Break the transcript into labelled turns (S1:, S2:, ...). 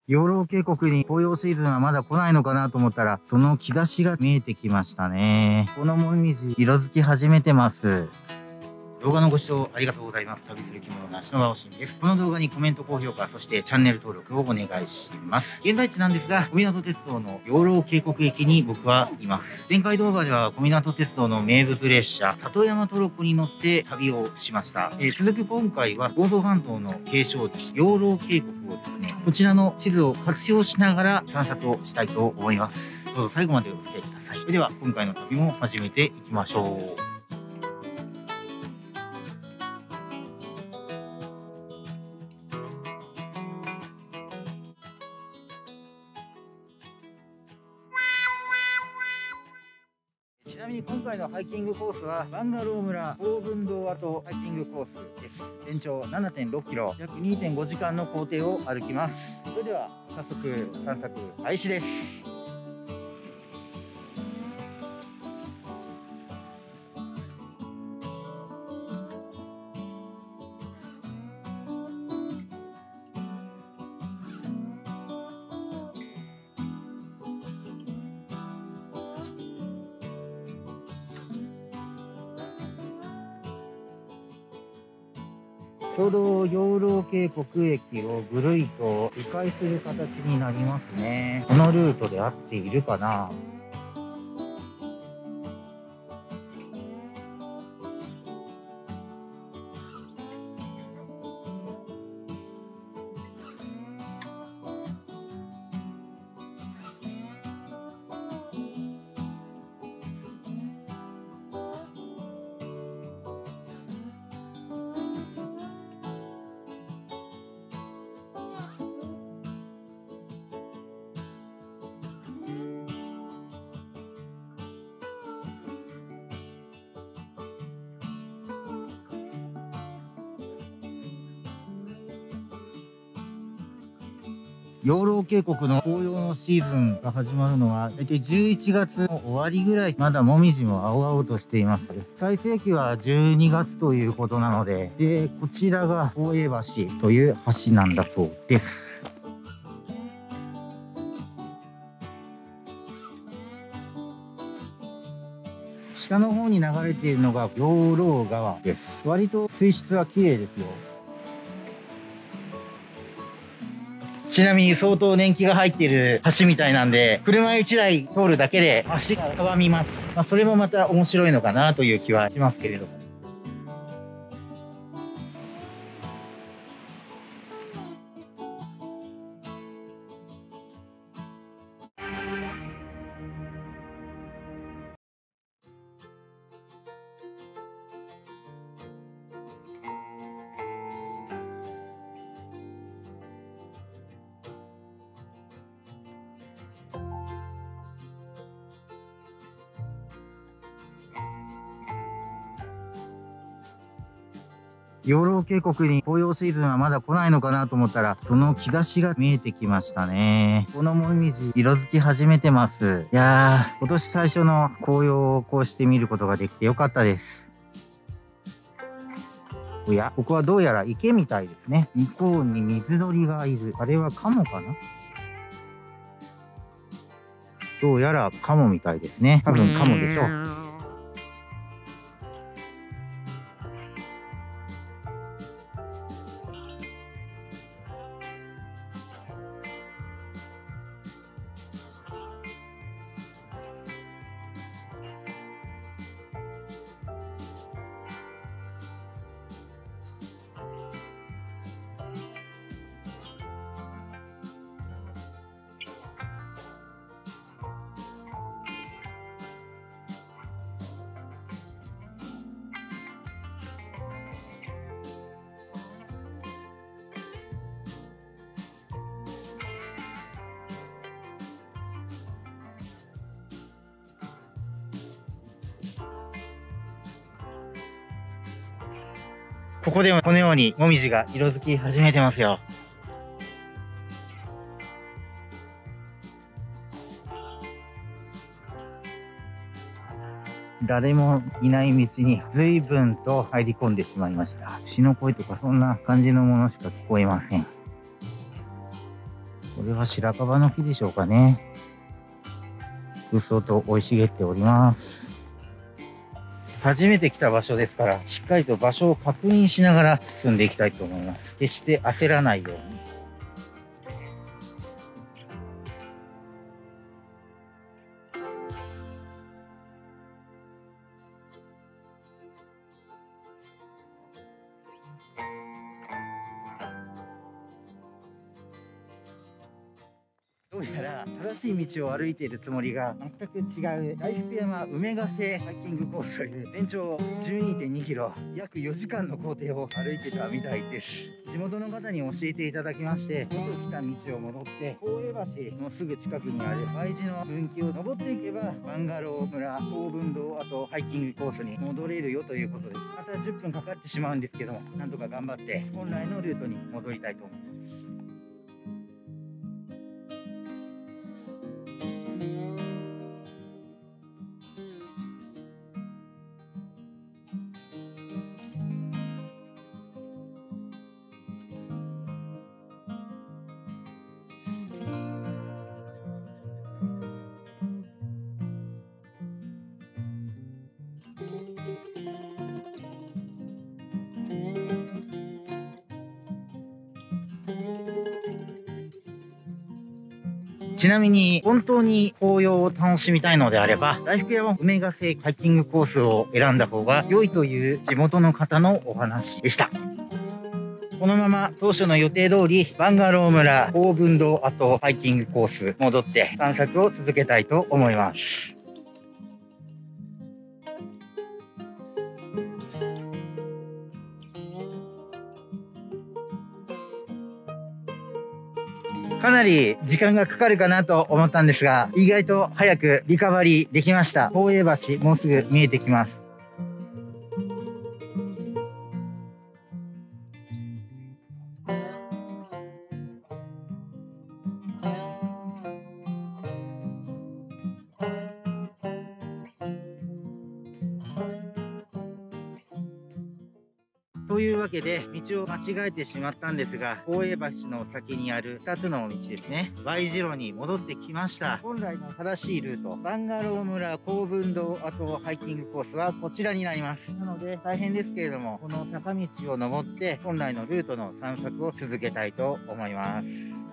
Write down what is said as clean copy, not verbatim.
S1: 養老渓谷に紅葉シーズンはまだ来ないのかなと思ったら、その兆しが見えてきましたね。このもみじ、色づき始めてます。動画のご視聴ありがとうございます。旅する着物の足の場おしんです。この動画にコメント、高評価、そしてチャンネル登録をお願いします。現在地なんですが、小湊鉄道の養老渓谷駅に僕はいます。前回動画では小湊鉄道の名物列車、里山トロッコに乗って旅をしました。続く今回は房総半島の景勝地、養老渓谷をですね、こちらの地図を活用しながら散策をしたいと思います。どうぞ最後までお付き合いください。それでは今回の旅も始めていきましょう。ちなみに今回のハイキングコースはバンガロー村大分堂跡ハイキングコースです。全長 7.6 キロ、約 2.5 時間の行程を歩きます。それでは早速散策開始です。ちょうど養老渓谷駅をぐるりと迂回する形になりますね。このルートで合っているかな？養老渓谷の紅葉のシーズンが始まるのは大体11月の終わりぐらい。まだもみじも青々としています。最盛期は12月ということなので、こちらが大江橋という橋なんだそうです。下の方に流れているのが養老川です。割と水質は綺麗ですよ。ちなみに相当年季が入っている橋みたいなんで、車1台通るだけで足がかがみます。それもまた面白いのかなという気はしますけれども。養老渓谷に紅葉シーズンはまだ来ないのかなと思ったら、その兆しが見えてきましたね。このもみじ、色づき始めてます。いやー、今年最初の紅葉をこうして見ることができてよかったです。おや、ここはどうやら池みたいですね。向こうに水鳥がいる。あれはカモかな？どうやらカモみたいですね。多分カモでしょう。ここでもこのようにもみじが色づき始めてますよ。誰もいない道に随分と入り込んでしまいました。牛の声とかそんな感じのものしか聞こえません。これは白樺の木でしょうかね。うっそうと生い茂っております。初めて来た場所ですから、しっかりと場所を確認しながら進んでいきたいと思います。決して焦らないように。どうやら正しい道を歩いているつもりが全く違う大福山梅ヶ瀬ハイキングコースという全長 12.2 キロ約4時間の行程を歩いてたみたいです。地元の方に教えていただきまして、元来た道を戻って大江橋のすぐ近くにある Y 字の分岐を登っていけばバンガロー村高分堂跡ハイキングコースに戻れるよということです。また10分かかってしまうんですけども、なんとか頑張って本来のルートに戻りたいと思います。ちなみに本当に紅葉を楽しみたいのであれば、大福山梅ヶ瀬ハイキングコースを選んだ方が良いという地元の方のお話でした。このまま当初の予定通りバンガロー村高分堂跡ハイキングコース戻って散策を続けたいと思います。かなり時間がかかるかなと思ったんですが、意外と早くリカバリーできました。大江橋、もうすぐ見えてきます。というわけで道を間違えてしまったんですが、大江橋の先にある2つの道ですね、 Y 字路に戻ってきました。本来の正しいルート、バンガロー村高分堂跡ハイキングコースはこちらになります。なので大変ですけれども、この坂道を登って本来のルートの散策を続けたいと思います。